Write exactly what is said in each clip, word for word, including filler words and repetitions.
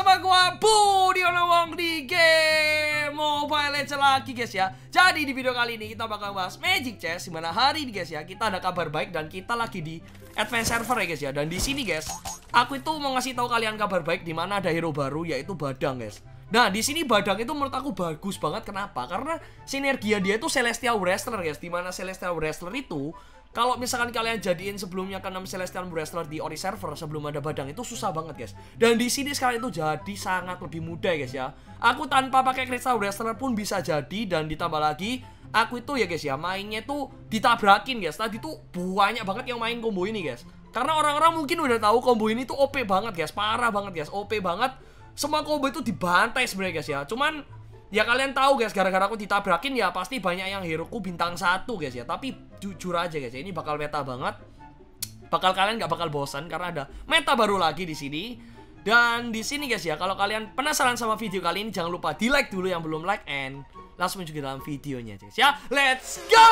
sama gua Budi Onowong di game Mobile Legends lagi guys ya. Jadi di video kali ini kita bakal bahas Magic Chess, dimana hari ini guys ya kita ada kabar baik dan kita lagi di Advanced Server ya guys ya. Dan di sini guys, aku itu mau ngasih tahu kalian kabar baik dimana ada hero baru yaitu Badang guys. Nah di sini Badang itu menurut aku bagus banget. Kenapa? Karena sinergia dia itu Celestial Wrestler guys. Dimana Celestial Wrestler itu kalau misalkan kalian jadiin sebelumnya ke enam Celestial Wrestler di Ori server sebelum ada Badang itu susah banget guys. Dan di sini sekarang itu jadi sangat lebih mudah guys ya. Aku tanpa pakai Crystal Wrestler pun bisa jadi, dan ditambah lagi aku itu ya guys ya mainnya tuh ditabrakin guys. Tadi tuh banyak banget yang main combo ini guys. Karena orang-orang mungkin udah tahu combo ini tuh O P banget guys, parah banget guys, O P banget. Semua combo itu dibantai sebenarnya guys ya. Cuman ya kalian tahu guys, gara-gara aku ditabrakin ya pasti banyak yang heroku bintang satu guys ya. Tapi jujur aja guys ya, ini bakal meta banget. Bakal kalian nggak bakal bosan karena ada meta baru lagi di sini. Dan di sini guys ya, kalau kalian penasaran sama video kali ini jangan lupa di like dulu yang belum like, and langsung juga dalam videonya guys ya. Let's go!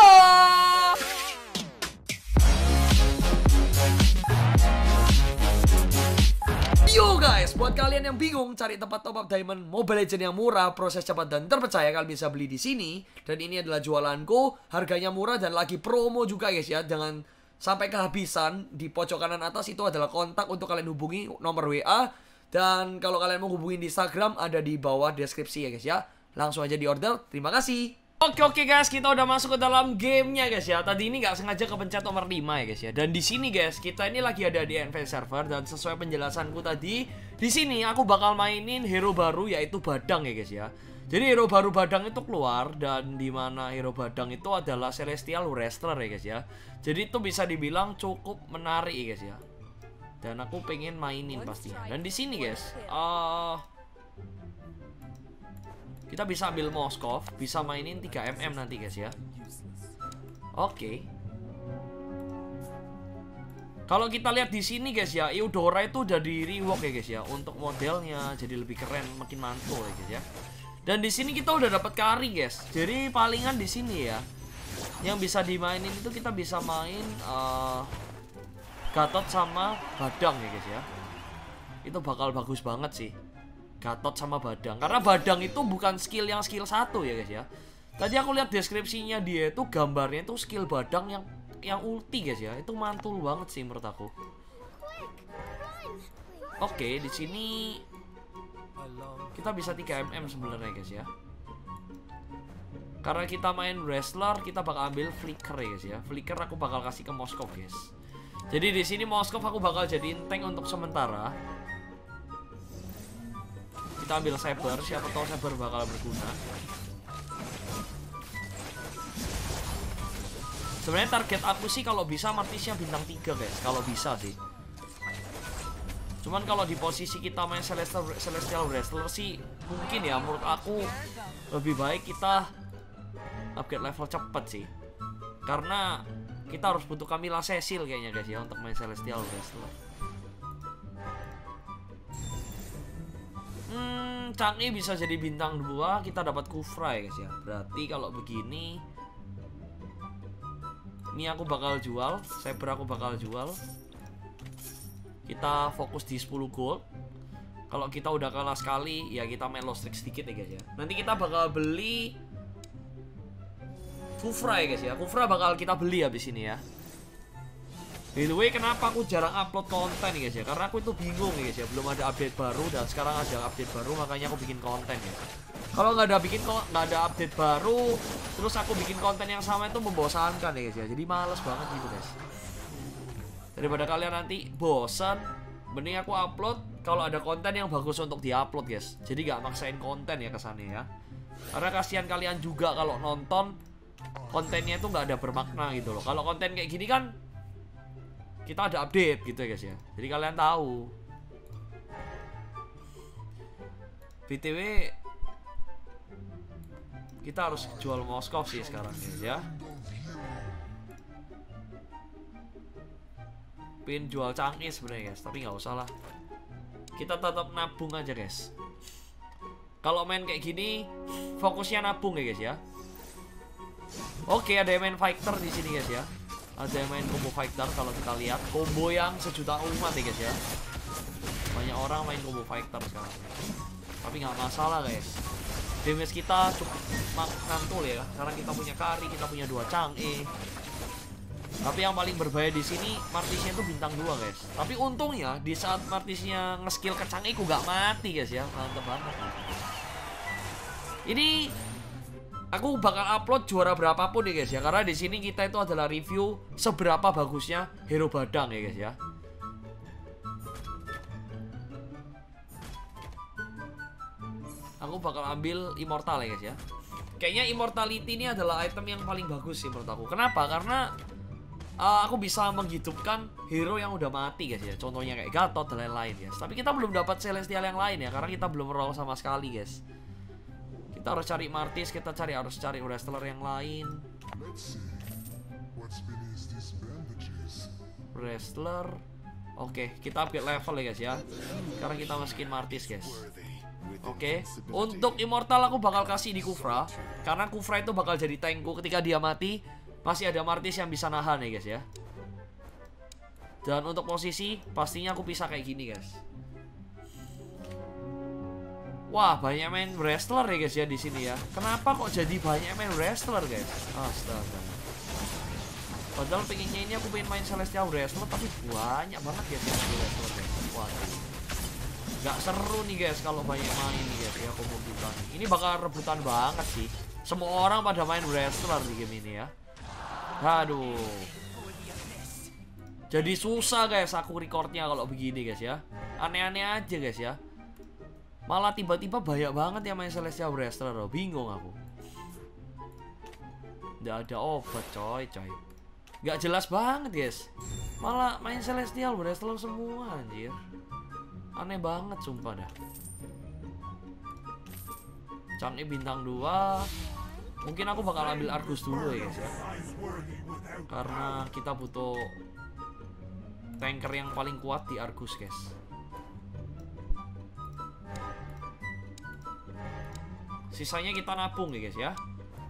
Yo guys, buat kalian yang bingung cari tempat top up diamond Mobile Legends yang murah, proses cepat dan terpercaya, kalian bisa beli di sini. Dan ini adalah jualanku, harganya murah dan lagi promo juga guys ya. Jangan sampai kehabisan. Di pojok kanan atas itu adalah kontak untuk kalian hubungi, nomor W A. Dan kalau kalian mau hubungin di Instagram ada di bawah deskripsi ya guys ya. Langsung aja di order. Terima kasih. Oke oke guys, kita udah masuk ke dalam gamenya guys ya. Tadi ini nggak sengaja kepencet nomor lima ya guys ya. Dan di sini guys, kita ini lagi ada di Advanced Server, dan sesuai penjelasanku tadi, di sini aku bakal mainin hero baru yaitu Badang ya guys ya. Jadi hero baru Badang itu keluar, dan di mana hero Badang itu adalah Celestial Wrestler ya guys ya. Jadi itu bisa dibilang cukup menarik ya guys ya. Dan aku pengen mainin pastinya. Dan di sini guys, uh, kita bisa ambil Moskov, bisa mainin tiga M M nanti guys ya. Oke. Kalau kita lihat di sini guys ya, Eudora itu udah di rework ya guys ya, untuk modelnya jadi lebih keren, makin mantul ya guys ya. Dan di sini kita udah dapat carry guys. Jadi palingan di sini ya, yang bisa dimainin itu kita bisa main uh, Gatot sama Badang ya guys ya. Itu bakal bagus banget sih, Gatot sama Badang. Karena Badang itu bukan skill yang skill satu ya guys ya. Tadi aku lihat deskripsinya dia itu, gambarnya itu skill Badang yang yang ulti guys ya. Itu mantul banget sih menurut aku. Oke, di sini kita bisa tiga M M sebenarnya guys ya. Karena kita main wrestler, kita bakal ambil flicker ya guys ya. Flicker aku bakal kasih ke Moskov guys. Jadi di sini Moskov aku bakal jadiin tank untuk sementara. Kita ambil Saber, siapa tahu Saber bakal berguna. Sebenarnya target aku sih kalau bisa Martisnya bintang tiga guys, kalau bisa sih. Cuman kalau di posisi kita main Celestial, Celestial Wrestler sih mungkin ya menurut aku lebih baik kita upgrade level cepet sih. Karena kita harus butuh Camilla Cecil kayaknya guys ya untuk main Celestial Wrestler. Hmm, Chang'e bisa jadi bintang dua, kita dapat Kufra ya guys ya. Berarti kalau begini, ini aku bakal jual, Saber aku bakal jual. Kita fokus di sepuluh gold. Kalau kita udah kalah sekali, ya kita main low streak sedikit ya guys ya. Nanti kita bakal beli Kufra ya guys ya. Kufra bakal kita beli habis ini ya. By the way, kenapa aku jarang upload konten guys ya? Karena aku itu bingung guys ya, belum ada update baru, dan sekarang ada update baru makanya aku bikin konten ya. Kalau nggak ada bikin nggak ada update baru, terus aku bikin konten yang sama itu membosankan ya guys ya. Jadi males banget gitu guys. Daripada kalian nanti bosan, mending aku upload kalau ada konten yang bagus untuk diupload guys. Jadi nggak maksain konten ya kesannya ya. Karena kasihan kalian juga kalau nonton kontennya itu nggak ada bermakna gitu loh. Kalau konten kayak gini kan kita ada update gitu ya guys ya. Jadi kalian tahu. B T W kita harus jual Moskov sih sekarang guys ya. Pin jual Chang'e sebenarnya guys, tapi nggak usah lah. Kita tetap nabung aja guys. Kalau main kayak gini fokusnya nabung ya guys ya. Oke, ada yang main fighter di sini guys ya. Ada yang main combo fighter, kalau kita lihat combo yang sejuta umat ya guys ya. Banyak orang main combo fighter sekarang. Tapi nggak masalah guys. Damage kita cukup mantul ya. Sekarang kita punya Kari, kita punya dua Chang'e. Tapi yang paling berbahaya di sini Martisnya itu bintang dua guys. Tapi untungnya di saat Martisnya nge-skill ke Chang'e ku gak mati guys ya. Mantap banget. Ini aku bakal upload juara berapapun ya guys ya. Karena di sini kita itu adalah review seberapa bagusnya hero badang ya guys ya. Aku bakal ambil Immortal ya guys ya. Kayaknya Immortality ini adalah item yang paling bagus sih menurut aku. Kenapa? Karena uh, aku bisa menghidupkan hero yang udah mati guys ya. Contohnya kayak Gatot dan lain-lain guys. Tapi kita belum dapat Celestial yang lain ya. Karena kita belum roll sama sekali guys. Kita harus cari Martis, kita cari harus cari wrestler yang lain. Wrestler. Oke, kita upgrade level ya guys ya. Sekarang kita masukin Martis guys. Oke, untuk Immortal aku bakal kasih di Kufra. Karena Kufra itu bakal jadi tankku ketika dia mati. Masih ada Martis yang bisa nahan ya guys ya. Dan untuk posisi pastinya aku pisah kayak gini guys. Wah, banyak main wrestler ya guys ya di sini ya. Kenapa kok jadi banyak main wrestler guys? Astaga. Padahal pengennya ini aku pengen main Celestial Wrestler, tapi banyak banget guys yang wrestler guys. Waduh. Gak seru nih guys kalau banyak main nih guys ya kompetitan. Ini bakal rebutan banget sih. Semua orang pada main wrestler di game ini ya. Aduh. Jadi susah guys aku recordnya kalau begini guys ya. Aneh-aneh aja guys ya. Malah tiba-tiba banyak banget yang main Celestial Wrestler loh. Bingung aku. Gak ada obat coy coy. Gak jelas banget guys. Malah main Celestial Wrestler semua anjir. Aneh banget sumpah dah. Chang'e bintang dua. Mungkin aku bakal ambil Argus dulu ya guys ya. Karena kita butuh tanker yang paling kuat di Argus guys. Sisanya kita nabung ya guys ya.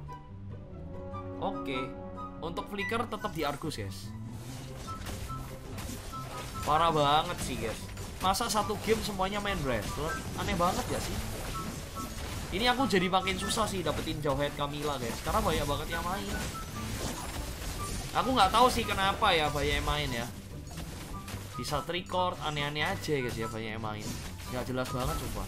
Oke. Untuk flicker tetap di Argus guys. Parah banget sih guys. Masa satu game semuanya main wrestler? Aneh banget ya sih. Ini aku jadi makin susah sih dapetin Jawhead Camilla guys. Karena banyak banget yang main. Aku nggak tahu sih kenapa ya banyak yang main ya. Bisa record aneh-aneh aja guys ya banyak yang main. Nggak jelas banget sumpah.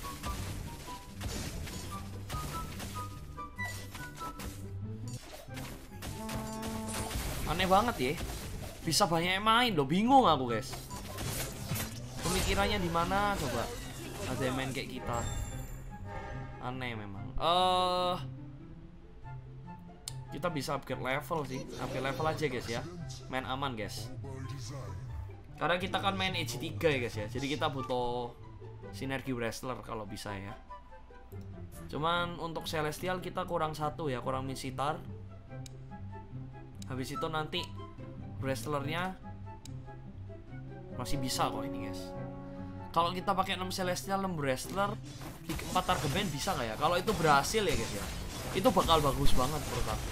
Aneh banget ya. Bisa banyak yang main loh. Bingung aku guys. Pemikirannya di mana coba? Ada yang main kayak kita. Aneh memang. Eh, uh, kita bisa upgrade level sih. Upgrade level aja guys ya. Main aman guys. Karena kita kan main H tiga ya guys ya. Jadi kita butuh sinergi wrestler kalau bisa ya. Cuman untuk Celestial kita kurang satu ya, kurang Misitar. Habis itu nanti wrestlernya masih bisa kok ini guys. Kalau kita pakai enam Celestial, enam wrestler, empat target band bisa nggak ya? Kalau itu berhasil ya guys ya, itu bakal bagus banget menurut aku.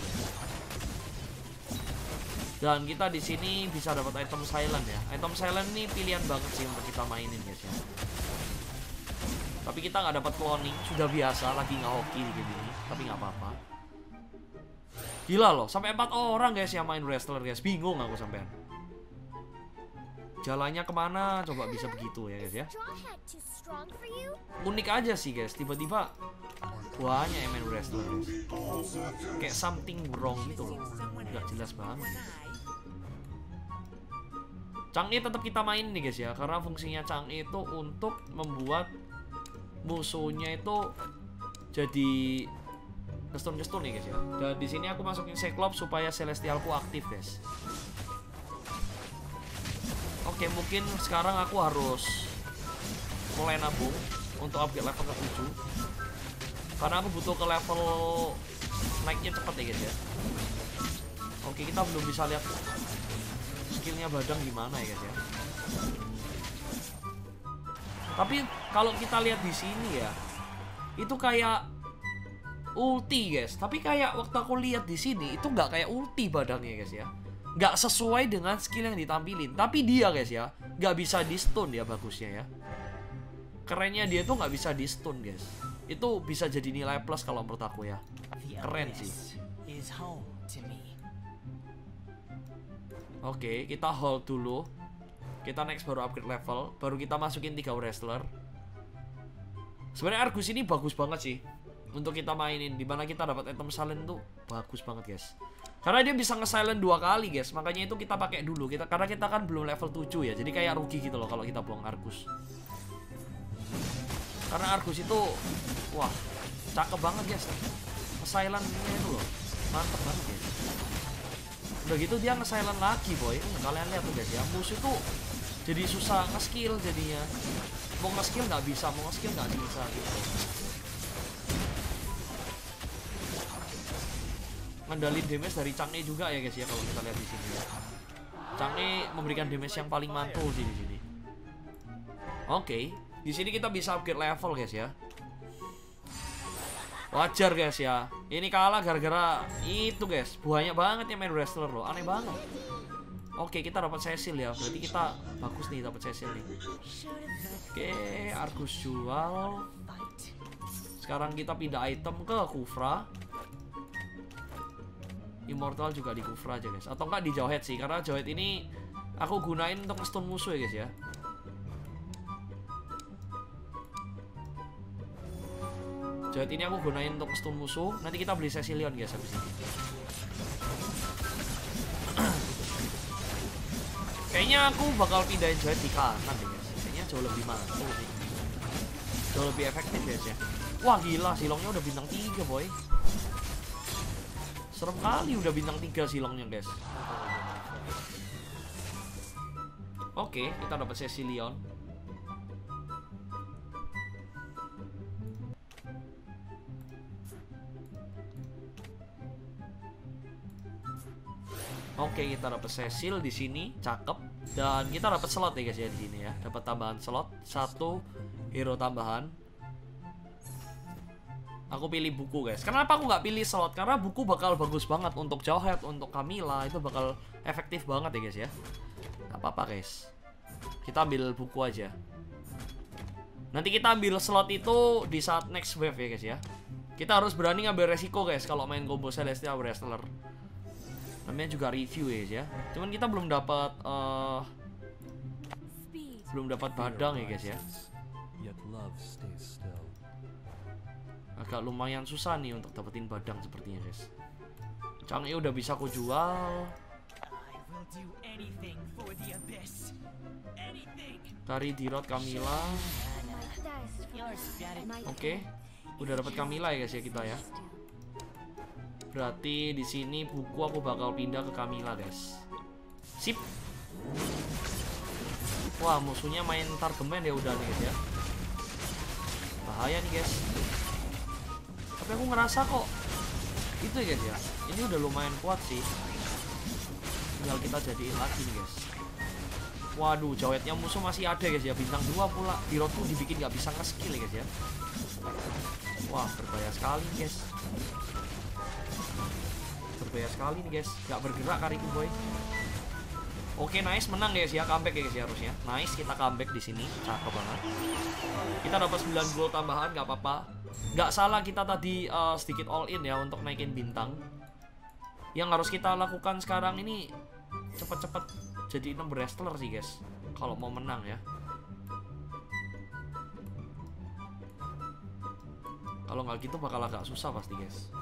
Dan kita di sini bisa dapat item silent ya. Item silent ini pilihan banget sih untuk kita mainin guys ya. Tapi kita nggak dapat cloning, sudah biasa lagi nggak hoki di game ini. Tapi nggak apa-apa. Gila loh, sampai empat orang guys yang main wrestler guys. Bingung aku sampean. Jalannya kemana? Coba bisa begitu ya guys ya. Unik aja sih guys. Tiba-tiba banyak yang main wrestler guys. Kayak something wrong gitu loh. Gak jelas banget. Chang'e tetap kita main nih guys ya. Karena fungsinya Chang'e itu untuk membuat musuhnya itu jadi ngestun-ngestun nih guys ya. Dan di sini aku masukin Cyclops supaya Celestialku aktif guys. Oke, mungkin sekarang aku harus mulai nabung untuk upgrade level ke tujuh. Karena aku butuh ke level naiknya cepet ya guys ya. Oke, kita belum bisa lihat skillnya badang gimana ya guys ya. Tapi kalau kita lihat di sini ya, itu kayak ulti guys. Tapi kayak waktu aku lihat di sini itu nggak kayak ulti badangnya guys ya. Nggak sesuai dengan skill yang ditampilin. Tapi dia guys ya nggak bisa di stun ya bagusnya ya. kerennya dia tuh nggak bisa di stun guys. Itu bisa jadi nilai plus kalau menurut aku ya. Keren sih. Oke, kita hold dulu. Kita next baru upgrade level, baru kita masukin tiga wrestler. Sebenarnya Argus ini bagus banget sih untuk kita mainin, dimana kita dapat item silent tuh bagus banget guys. Karena dia bisa nge-silent dua kali guys, makanya itu kita pakai dulu kita, karena kita kan belum level tujuh ya, jadi kayak rugi gitu loh kalau kita buang Argus. Karena Argus itu wah cakep banget guys, nge-silentnya itu loh mantep banget guys. Udah gitu dia nge-silent lagi boy. Kalian lihat tuh guys ya, musuh tuh jadi susah nge-skill jadinya. Mau nge-skill nggak bisa, mau nge-skill nggak bisa gitu. Ngendalin damage dari Chang'e juga ya guys ya, kalau kita lihat di sini ya. Chang'e memberikan damage yang paling mantul sih di sini. Oke, di sini kita bisa upgrade level guys ya. Wajar guys ya. Ini kalah gara-gara itu guys. Banyak banget yang main wrestler loh, aneh banget. Oke, kita dapat Cecil ya. Berarti kita bagus nih dapat Cecil nih. Oke, Argus jual. Sekarang kita pindah item ke Kufra. Immortal juga di Kufra aja guys. Atau enggak di Jawhead sih, karena Jawhead ini aku gunain untuk stun musuh ya guys ya. Jawhead ini aku gunain untuk stun musuh. Nanti kita beli Cecilion guys habis ini. Kayaknya aku bakal pindahin Jawhead di kanan deh guys. Kayaknya jauh lebih mantul sih. Jauh lebih efektif guys ya. Wah gila, silongnya udah bintang tiga boy. Serem kali udah bintang tiga silongnya guys. Oke, kita dapat Cecilion. Oke, kita dapat Cecil di sini, cakep. Dan kita dapat slot ya guys ya di sini ya. Dapat tambahan slot, satu hero tambahan. Aku pilih buku guys. Kenapa aku nggak pilih slot? Karena buku bakal bagus banget untuk Jawhead, untuk Camilla itu bakal efektif banget ya guys ya. Gak apa-apa guys. Kita ambil buku aja. Nanti kita ambil slot itu di saat next wave ya guys ya. Kita harus berani ngambil resiko guys kalau main combo Celestial Wrestler. Namanya juga review ya guys ya. Cuman kita belum dapat uh, belum dapat badang ya guys ya. Agak lumayan susah nih untuk dapetin badang sepertinya guys. Chang'e udah bisa aku jual. Tari Dirot Camilla. Oke, udah dapat Camilla ya guys ya kita ya. Berarti di sini buku aku bakal pindah ke Camilla guys. Sip. Wah musuhnya main Targeman ya udah nih guys ya. Bahaya nih guys. Tapi aku ngerasa kok itu ya guys ya. Ini udah lumayan kuat sih. Tinggal kita jadiin lagi nih guys. Waduh, Jawheadnya musuh masih ada guys ya. Bintang dua pula. Dirot tuh dibikin nggak bisa nge-skill ya guys ya. Wah, berbahaya sekali guys. Berbahaya sekali nih guys. Nggak bergerak Kariku boy. Oke, nice, menang guys ya. Comeback ya guys ya harusnya. Nice, kita comeback di sini. Cakep banget. Kita dapat sembilan gold tambahan, nggak apa-apa. Nggak salah kita tadi uh, sedikit all in ya untuk naikin bintang. Yang harus kita lakukan sekarang ini cepet-cepet jadi enam wrestler sih guys, kalau mau menang ya. Kalau nggak gitu bakal agak susah pasti guys.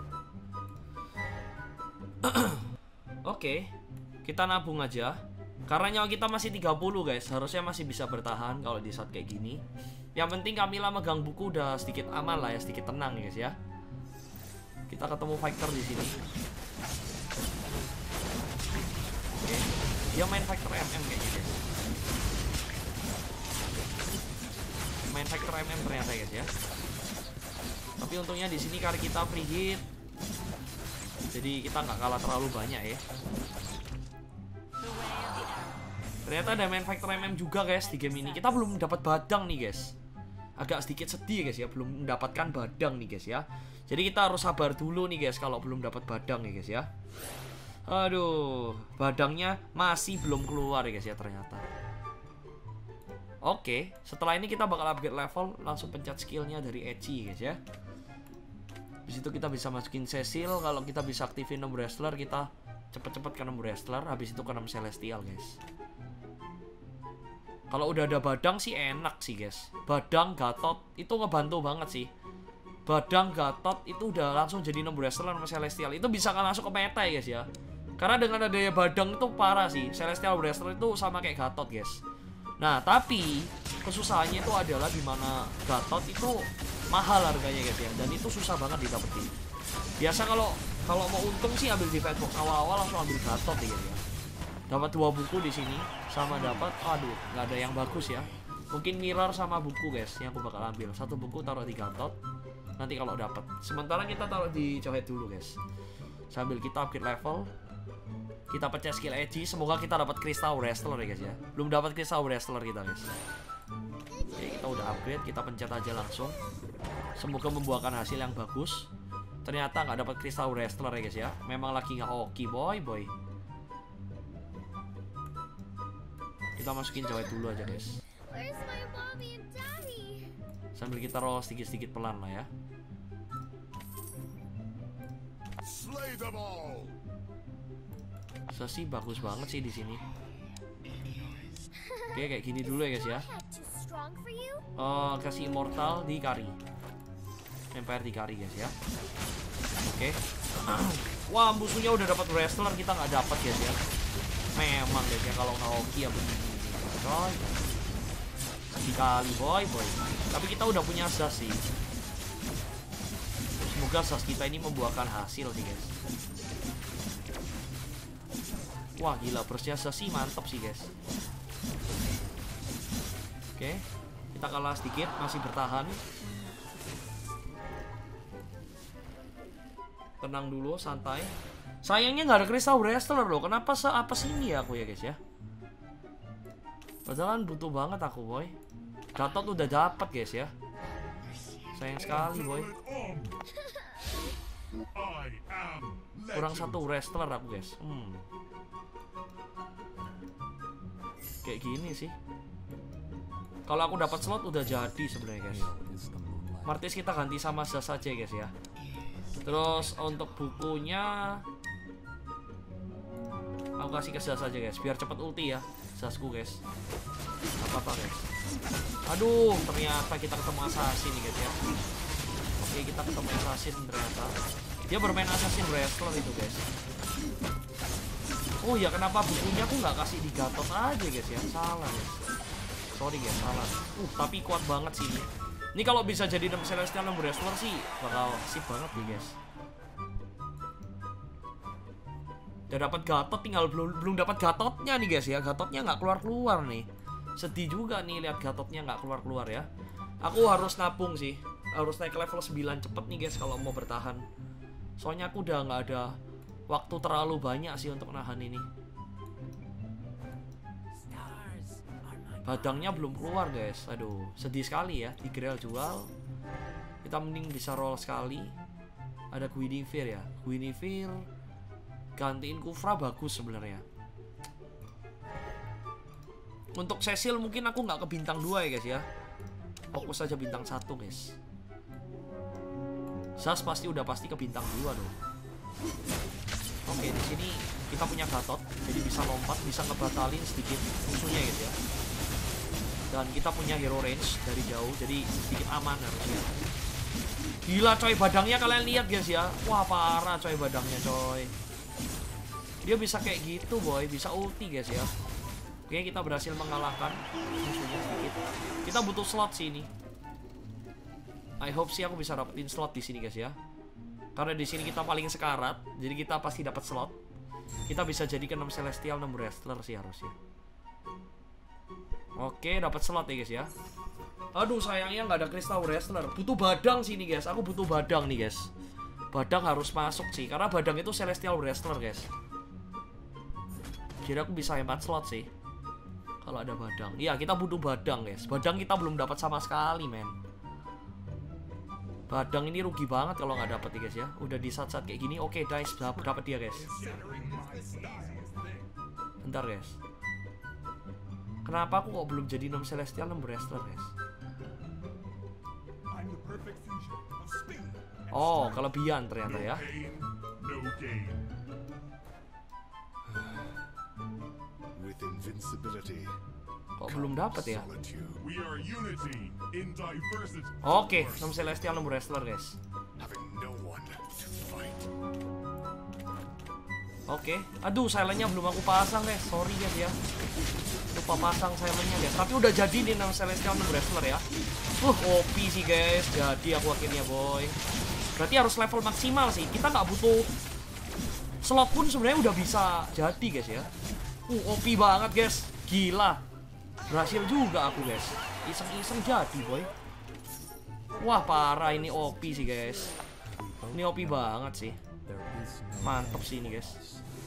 Oke, kita nabung aja. Karena nyawa kita masih tiga puluh guys, harusnya masih bisa bertahan kalau di saat kayak gini. Yang penting Camilla megang buku udah sedikit aman lah ya, sedikit tenang ya guys ya. Kita ketemu fighter di sini. Oke, dia main fighter M M kayaknya guys. Main fighter M M ternyata guys ya. Tapi untungnya di sini kali kita free hit, jadi kita nggak kalah terlalu banyak ya. Ternyata ada main fighter M M juga guys di game ini. Kita belum dapat badang nih guys. Agak sedikit sedih guys ya, belum mendapatkan badang nih guys ya. Jadi kita harus sabar dulu nih guys kalau belum dapat badang nih guys ya. Aduh, badangnya masih belum keluar ya guys ya ternyata. Oke, setelah ini kita bakal upgrade level, langsung pencet skillnya dari Edgy guys ya. Di situ kita bisa masukin Cecil, kalau kita bisa aktifin enam wrestler, kita cepet-cepet ke enam wrestler, habis itu ke enam celestial guys. Kalau udah ada Badang sih enak sih guys. Badang, Gatot itu ngebantu banget sih. Badang, Gatot itu udah langsung jadi enam wrestler sama celestial. Itu bisa kan langsung ke meta ya guys ya. Karena dengan adanya Badang itu parah sih. Celestial wrestler itu sama kayak Gatot guys. Nah, tapi kesusahannya itu adalah dimana Gatot itu mahal harganya guys ya. Dan itu susah banget didapetin. Biasa kalau kalau mau untung sih ambil di Fatbox awal-awal langsung ambil Gatot ya guys ya. Dapat dua buku di sini sama dapat, aduh, nggak ada yang bagus ya. Mungkin mirror sama buku guys yang aku bakal ambil. Satu buku taruh di Gatot. Nanti kalau dapat. Sementara kita taruh di Cowhead dulu guys. Sambil kita upgrade level. Kita pecah skill Edgy. Semoga kita dapat Crystal Wrestler ya guys ya. Belum dapat Crystal Wrestler kita guys. Oke, kita udah upgrade. Kita pencet aja langsung. Semoga membuahkan hasil yang bagus. Ternyata nggak dapat Crystal Wrestler ya guys ya. Memang lagi nggak oke boy boy. Kita masukin Cowhead dulu aja guys. Sambil kita roll sedikit-sedikit pelan lah ya. Sesi bagus banget sih di sini. Oke, kayak gini dulu ya guys ya. Uh, kasih immortal di kari. Empire di kari guys ya. Oke. Wah, musuhnya udah dapat wrestler, kita nggak dapat guys ya. Memang guys ya kalau Naoki ya begini. Coy. Sekali boy boy. Tapi kita udah punya Zas sih. Semoga Zas kita ini membuahkan hasil sih guys. Wah gila, burstnya Zas sih mantap sih guys. Oke, kita kalah sedikit, masih bertahan. Tenang dulu, santai. Sayangnya nggak ada Crystal Wrestler loh. Kenapa se apa sih ini ya aku ya guys ya? Padahal butuh banget aku boy. Gatot udah dapat guys ya. Sayang sekali boy. Kurang satu wrestler aku guys. Hmm. Kayak gini sih. Kalau aku dapat slot udah jadi sebenarnya guys. Martis kita ganti sama Zas saja guys ya. Terus untuk bukunya aku kasih ke Zas aja guys, biar cepet ulti ya Zasku guys. Apa-apa guys. Aduh, ternyata kita ketemu assassin nih guys ya. Oke, kita ketemu assassin ternyata. Dia bermain assassin wrestler itu guys. Oh ya, kenapa bukunya aku nggak kasih di Gatot aja guys ya? Salah guys. Sorry guys, salah. Uh, tapi kuat banget sih ini. Ini kalau bisa jadi enam celestial enam wrestler sih bakal sip banget nih guys. Udah dapat Gatot, tinggal belum belum dapat Gatotnya nih guys ya. Gatotnya nggak keluar keluar nih. Sedih juga nih lihat Gatotnya nggak keluar keluar ya. Aku harus nabung sih, harus naik ke level sembilan cepet nih guys kalau mau bertahan. Soalnya aku udah nggak ada waktu terlalu banyak sih untuk nahan ini. Badangnya belum keluar guys. Aduh, sedih sekali ya. Di Grail jual. Kita mending bisa roll sekali. Ada Guinevere ya. Guinevere gantiin Kufra bagus sebenarnya. Untuk Cecil mungkin aku nggak ke bintang dua ya guys ya. Fokus aja bintang satu guys. Zas pasti udah pasti ke bintang dua dong. Oke, di sini kita punya Gatot, jadi bisa lompat, bisa ngebatalin sedikit musuhnya gitu ya. Dan kita punya hero range dari jauh, jadi sedikit aman harusnya. Gila coy, badangnya kalian lihat guys ya. Wah parah coy badangnya coy. Dia bisa kayak gitu boy, bisa ulti guys ya. Oke, kita berhasil mengalahkan musuhnya sedikit. Kita butuh slot sih ini. I hope sih aku bisa dapetin slot di sini guys ya. Karena di sini kita paling sekarat, jadi kita pasti dapat slot. Kita bisa jadikan enam celestial, enam wrestler sih harusnya. Oke, dapat slot ya guys ya. Aduh, sayangnya nggak ada Crystal Wrestler. Butuh Badang sih nih guys. Aku butuh Badang nih guys. Badang harus masuk sih, karena Badang itu Celestial Wrestler guys. Jadi aku bisa hemat slot sih kalau ada Badang. Iya, kita butuh Badang guys. Badang kita belum dapat sama sekali men. Badang ini rugi banget kalau nggak dapat ya guys ya. Udah di saat-saat kayak gini, oke guys, dapat dia guys. Bentar guys. Kenapa aku kok belum jadi enam Celestial, enam Wrestler, guys? Oh, kelebihan ternyata ya. Kok belum dapat ya? Oke, enam Celestial, enam Wrestler, guys. Oke, aduh silentnya belum aku pasang, guys. Sorry guys ya, lupa pasang silentnya guys. Tapi udah jadi nih enam Celestial, enam Wrestler ya. Uh, O P sih guys. Jadi aku akhirnya boy. Berarti harus level maksimal sih. Kita nggak butuh slot pun sebenarnya udah bisa jadi guys ya. Uh, O P banget guys. Gila. Berhasil juga aku guys. Iseng-iseng jadi boy. Wah parah ini O P sih guys. Ini O P banget sih. Mantap sih ini guys.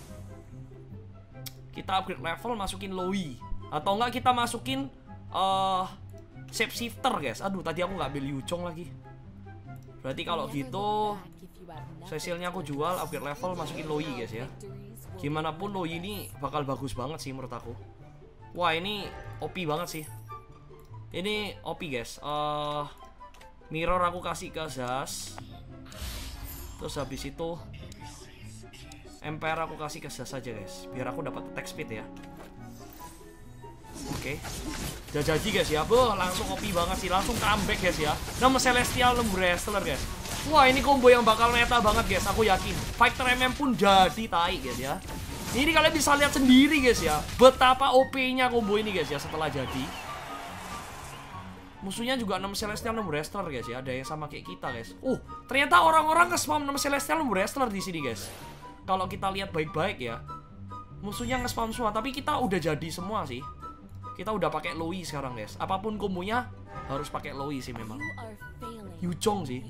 Kita upgrade level, masukin Loi. Atau enggak kita masukin uh, Shapeshifter guys. Aduh tadi aku nggak ambil Yuchong lagi. Berarti kalau gitu Cecilnya aku jual, upgrade level, masukin Loi guys ya. Gimana pun Loi ini bakal bagus banget sih menurut aku. Wah ini O P banget sih. Ini O P guys. uh, Mirror aku kasih ke Zas. Terus habis itu Empire aku kasih ke Zas aja guys, biar aku dapat attack speed ya. Oke, okay. Udah jadi guys ya. Boh, langsung O P banget sih, langsung comeback guys ya. Nama Celestial, enam Wrestler guys. Wah ini combo yang bakal meta banget guys, aku yakin. Fighter M M pun jadi tai guys ya. Ini kalian bisa lihat sendiri guys ya, betapa O P-nya combo ini guys ya setelah jadi. Musuhnya juga enam Celestial, enam Wrestler guys ya. Ada yang sama kayak kita guys. Uh, ternyata orang-orang nge-spam enam Celestial, enam Wrestler di sini guys. Kalau kita lihat baik-baik ya, musuhnya nge-spam semua, tapi kita udah jadi semua sih. Kita udah pakai Loi sekarang guys. Apapun kombonya harus pakai Loi sih memang. Yuchong sih.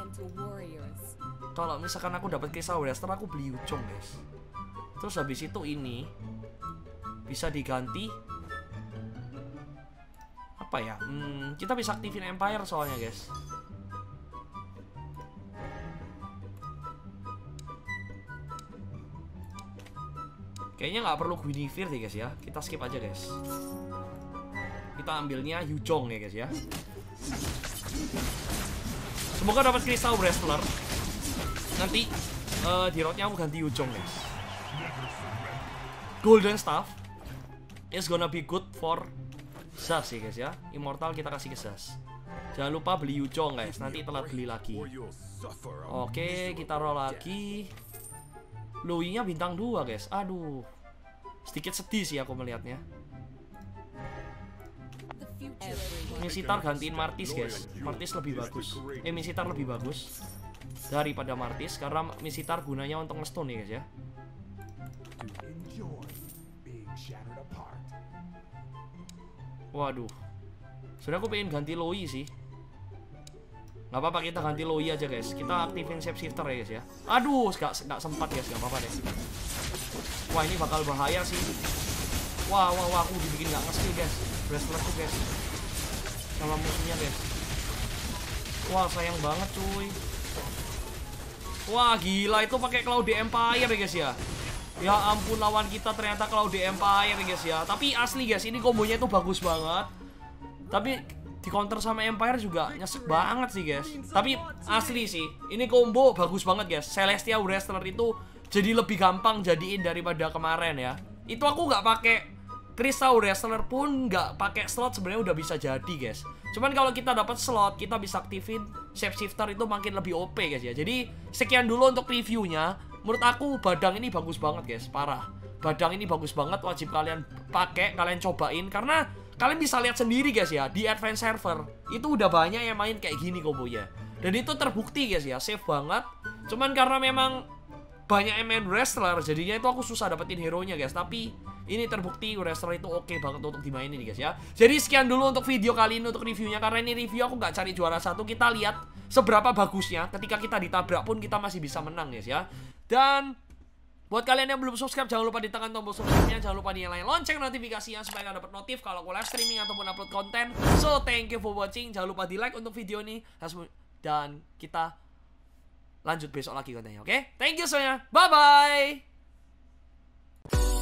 Kalau misalkan aku dapat Crystal Wrestler, aku beli Yuchong guys. Terus habis itu ini bisa diganti apa ya? Hmm, kita bisa aktifin Empire soalnya guys. Kayaknya nggak perlu Guinevere deh guys ya. Kita skip aja guys. Kita ambilnya Yuchong ya guys ya. Semoga dapat Crystal Wrestler. Nanti uh, di roadnya aku ganti Yuchong guys. Golden Staff is gonna be good for Zas ya guys ya. Immortal kita kasih ke Zas. Jangan lupa beli Yuchong guys. Nanti telat beli lagi. Oke, kita roll lagi. Loi-nya bintang dua guys. Aduh, sedikit sedih sih aku melihatnya. Misitar gantiin Martis guys. Martis lebih bagus. Eh Misitar lebih bagus daripada Martis, karena Misitar gunanya untuk nge-stun ya guys ya. Waduh, sudah aku pengen ganti Loi sih. Gak apa-apa, kita ganti Loi aja guys. Kita aktifin Shapeshifter ya guys ya. Aduh, gak, gak sempat guys, gak apa-apa deh. Wah ini bakal bahaya sih. Wah, wah, wah, aku dibikin gak nge-skill guys. Wrestler tuh guys sama musuhnya guys. Wah sayang banget cuy. Wah gila, itu pakai Cloud Empire ya guys ya. Ya ampun, lawan kita ternyata Cloud Empire ya guys ya. Tapi asli guys, ini kombonya itu bagus banget. Tapi di counter sama Empire juga nyesek banget sih guys. Tapi asli sih, ini combo bagus banget guys. Celestial Wrestler itu jadi lebih gampang jadiin daripada kemarin ya. Itu aku nggak pakai Crystal Wrestler pun nggak pakai slot sebenarnya udah bisa jadi guys. Cuman kalau kita dapat slot, kita bisa aktifin Shapeshifter, itu makin lebih O P guys ya. Jadi sekian dulu untuk reviewnya. Menurut aku Badang ini bagus banget guys, parah. Badang ini bagus banget, wajib kalian pakai, kalian cobain, karena kalian bisa lihat sendiri guys ya, di Advance Server itu udah banyak yang main kayak gini kombonya. Dan itu terbukti guys ya, safe banget. Cuman karena memang banyak yang main wrestler, jadinya itu aku susah dapetin hero-nya guys. Tapi ini terbukti wrestler itu oke banget untuk dimainin nih guys ya. Jadi sekian dulu untuk video kali ini untuk reviewnya. Karena ini review aku nggak cari juara satu, kita lihat seberapa bagusnya. Ketika kita ditabrak pun kita masih bisa menang guys ya. Dan buat kalian yang belum subscribe, jangan lupa ditekan tombol subscribe-nya, jangan lupa nyalain lonceng notifikasinya supaya kalian dapat notif kalau aku live streaming ataupun upload konten. So, thank you for watching. Jangan lupa di-like untuk video ini. Dan kita lanjut besok lagi kontennya, oke? Okay? Thank you semuanya. Bye-bye!